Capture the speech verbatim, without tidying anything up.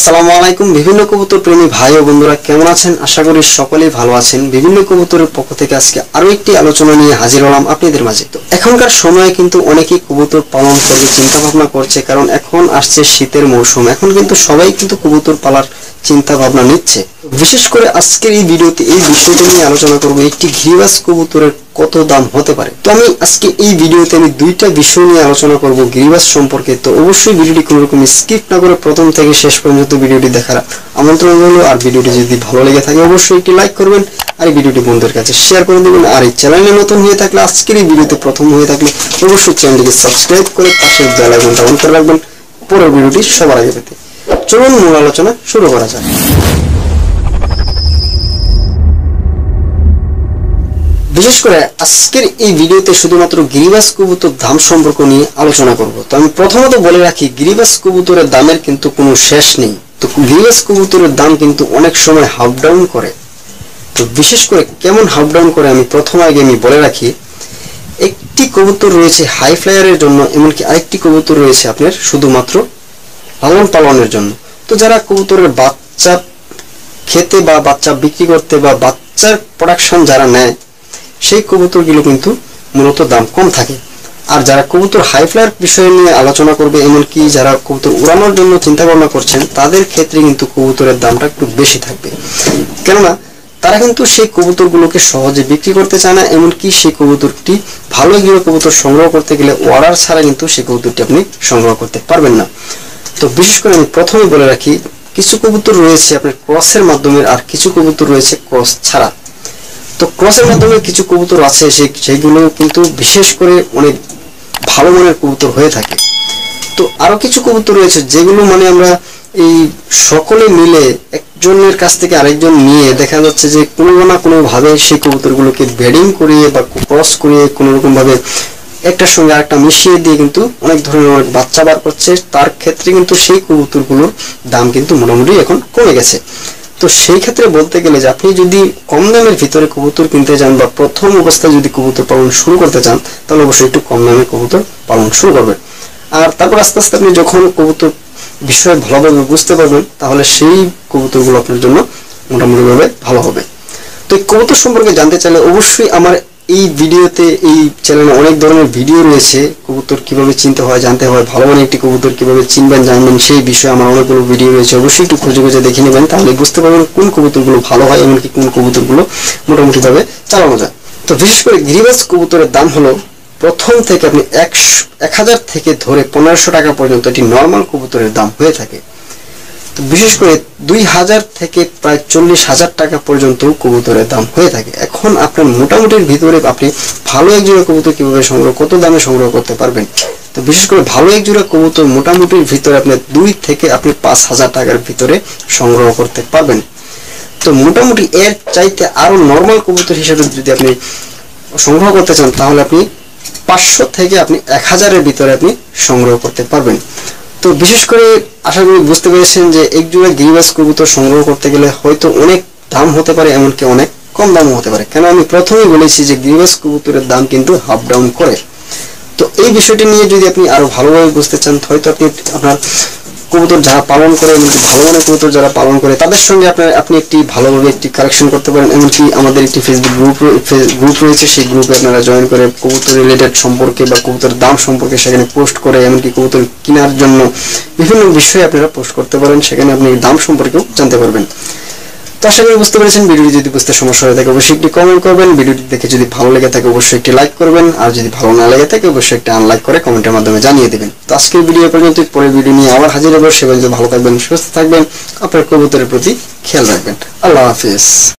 আসসালামু আলাইকুম বিভিন্ন কবুতর প্রেমী ভাই ও বন্ধুরা কেমন আছেন? আশা করি সকলেই ভালো আছেন। বিভিন্ন কবুতরের পক্ষ থেকে আজকে আরো একটি আলোচনা নিয়ে হাজির হলাম আপনাদের মাঝে। তো এখনকার সময়ে কিন্তু অনেকেই কবুতর পালন করবে চিন্তা ভাবনা করছে, কারণ এখন আসছে শীতের মৌসুম। এখন কিন্তু সবাই কিন্তু কবুতর পালার চিন্তা ভাবনা নিচ্ছে। বিশেষ করে আজকের এই ভিডিওতে এই বিষয়টা নিয়ে আলোচনা করব, একটি গিরিবাজ কবুতরের কত দাম হতে পারে। তো আমি আজকে এই ভিডিওতে আমি দুইটা বিষয় নিয়ে আলোচনা করব গিরিবাজ সম্পর্কে। তো অবশ্যই ভিডিওটি কোনো রকম স্কিপ না করে প্রথম থেকে শেষ পর্যন্ত ভিডিওটি দেখার আমন্ত্রণ রইল। আর ভিডিওটি যদি ভালো লেগে থাকে অবশ্যই একটি লাইক করবেন, আর এই ভিডিওটি বন্ধুদের কাছে শেয়ার করে দেবেন। আর এই চ্যানেলে নতুন হয়ে থাকলে, আজকের এই ভিডিওতে প্রথম হয়ে থাকলে অবশ্যই চ্যানেলটিকে সাবস্ক্রাইব করে পাশের বেল আইকনটা অন করে রাখবেন পরের ভিডিওটি সবার আগে পেতে। চলুন মূল আলোচনা শুরু করা যাক। বিশেষ করে আজকের এই ভিডিওতে শুধুমাত্র গিরিবাজ কবুতর দাম সম্পর্ক নিয়ে আলোচনা করব। তো আমি প্রথমত বলে রাখি, গিরিবাজ কবুতরের দামের কিন্তু কোনো শেষ নেই। তো গিরিবাজ কবুতরের দাম কিন্তু অনেক সময় হাফ ডাউন করে। তো বিশেষ করে কেমন হাফ ডাউন করে আমি প্রথম আগে আমি বলে রাখি, একটি কবুতর রয়েছে হাই ফ্লায়ারের জন্য, এমনকি আরেকটি কবুতর রয়েছে আপনার শুধুমাত্র লালন পালনের জন্য। তো যারা কবুতরের বাচ্চা খেতে বা বাচ্চা বিক্রি করতে বা বাচ্চার প্রোডাকশন যারা নেয়, সেই কবুতরগুলো কিন্তু মূলত দাম কম থাকে। আর যারা কবুতর হাই ফ্লায়ার বিষয় নিয়ে আলোচনা করবে, এমনকি যারা কবুতর উড়ানোর জন্য চিন্তা ভাবনা করছেন, তাদের ক্ষেত্রে কিন্তু কবুতরের দামটা একটু বেশি থাকবে। কেননা তারা কিন্তু সেই কবুতরগুলোকে সহজে বিক্রি করতে চায় না, এমনকি সেই কবুতরটি ভালো গিয়ে কবুতর সংগ্রহ করতে গেলে অর্ডার ছাড়া কিন্তু সেই কবুতরটি আপনি সংগ্রহ করতে পারবেন না। তো বিশেষ করে আমি প্রথমে বলে রাখি, কিছু কবুতর রয়েছে আপনার ক্রসের মাধ্যমে, আর কিছু কবুতর রয়েছে ক্রস ছাড়া। তো ক্রসের মাধ্যমে কিছু কবুতর আছে সেগুলো কিন্তু বিশেষ করে অনেক ভালো মানের কবুতর হয়ে থাকে। তো আরো কিছু কবুতর রয়েছে যেগুলো মানে আমরা এই সকলে মিলে একজনের কাছ থেকে আরেকজন নিয়ে দেখা যাচ্ছে যে কোনো না কোনো ভাবে সেই কবুতরগুলোকে ব্রিডিং করিয়ে বা ক্রস করিয়ে কোনো রকম ভাবে একটার সঙ্গে আরেকটা মিশিয়ে দিয়ে কিন্তু অনেক ধরনের অনেক বাচ্চা বার করছে। তার ক্ষেত্রে কিন্তু সেই কবুতরগুলোর দাম কিন্তু মোটামুটি এখন কমে গেছে। তো সেই ক্ষেত্রে বলতে গেলে যে আপনি যদি কম দামের ভিতরে কবুতর কিনতে চান বা প্রথম অবস্থায় যদি কবুতর পালন শুরু করতে চান, তাহলে অবশ্যই একটু কম দামে কবুতর পালন শুরু করবেন। আর তারপর আস্তে আস্তে আপনি যখন কবুতর বিষয়ে ভালোভাবে বুঝতে পারবেন, তাহলে সেই কবুতরগুলো আপনার জন্য মোটামুটি ভাবে ভালো হবে। তো এই কবুতর সম্পর্কে জানতে চাইলে অবশ্যই আমার এই ভিডিওতে, এই চ্যানেলে অনেক ধরনের ভিডিও রয়েছে। কবুতর কিভাবে চিনতে হয়, জানতে হয়, ভালো মানের একটি কবুতর কিভাবে চিনবেন, জানবেন, সেই বিষয়ে আমার অনেকগুলো ভিডিও রয়েছে। অবশ্যই একটু খুঁজে খুঁজে দেখে নেবেন, তাহলে বুঝতে পারবেন কোন কবুতরগুলো ভালো হয়, এমনকি কোন কবুতরগুলো মোটামুটি ভাবে চালানো যায়। তো বিশেষ করে গিরিবাজ কবুতরের দাম হলো প্রথম থেকে আপনি একশো এক হাজার থেকে ধরে পনেরোশো টাকা পর্যন্ত এটি নর্মাল কবুতরের দাম হয়ে থাকে। তো বিশেষ করে দুই হাজার থেকে প্রায় চল্লিশ হাজার টাকা পর্যন্ত কবুতরের দাম হয়ে থাকে। এখন আপনার মোটামুটির ভিতরে আপনি ভালো এক জোড়া কবুতর কিভাবে সংগ্রহ, কত দামে সংগ্রহ করতে পারবেন। তো বিশেষ করে ভালো এক জোড়া কবুতর মোটামুটির ভিতরে আপনি দুই থেকে আপনি পাঁচ হাজার টাকার ভিতরে সংগ্রহ করতে পারবেন। তো মোটামুটি এর চাইতে আরো নর্মাল কবুতর হিসেবে যদি আপনি সংগ্রহ করতে চান, তাহলে আপনি পাঁচশো থেকে আপনি এক হাজারের ভিতরে আপনি সংগ্রহ করতে পারবেন। তো বিশেষ করে আশা করি বুঝতে পেরেছেন যে এক জোড়া গিরিবাজ কবুতর সংগ্রহ করতে গেলে হয়তো অনেক দাম হতে পারে, এমনকি অনেক কম দামও হতে পারে। কেন আমি প্রথমেই বলেছি যে গিরিবাজ কবুতরের দাম কিন্তু হাফ ডাউন করে। তো এই বিষয়টি নিয়ে যদি আপনি আরো ভালোভাবে বুঝতে চান, হয়তো আপনি আপনার কবুতর যারা পালন করে, এমনকি ভালো মানের কবুতর যারা পালন করে, তাদের সঙ্গে আপনার আপনি একটি ভালোভাবে একটি কালেকশন করতে পারেন। এমনকি আমাদের একটি ফেসবুক গ্রুপ গ্রুপ রয়েছে, সেই গ্রুপে আপনারা জয়েন করে কবুতর রিলেটেড সম্পর্কে বা কবুতরের দাম সম্পর্কে সেখানে পোস্ট করে, এমনকি কবুতর কেনার জন্য বিভিন্ন বিষয়ে আপনারা পোস্ট করতে পারেন, সেখানে আপনি দাম সম্পর্কেও জানতে পারবেন। তো আশা করি বুঝতে পেরেছেন। ভিডিওটি যদি বুঝতে সমস্যা হয়ে থাকে অবশ্যই একটি কমেন্ট করবেন। ভিডিওটি দেখে যদি ভালো লেগে থাকে অবশ্যই একটি লাইক করবেন, আর যদি ভালো না লেগে থাকে অবশ্যই একটি আনলাইক করে কমেন্টের মাধ্যমে জানিয়ে দেবেন। তো আজকের ভিডিও পর্যন্ত, পরের ভিডিও নিয়ে আবার হাজির হবো। সে পর্যন্ত ভালো থাকবেন, সুস্থ থাকবেন, আপনার কবুতরের প্রতি খেয়াল রাখবেন। আল্লাহ হাফিজ।